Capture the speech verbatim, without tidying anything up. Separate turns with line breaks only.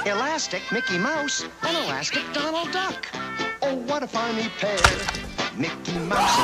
Elastic Mickey Mouse and Elastic Donald Duck. Oh, what a funny pair. Mickey Mouse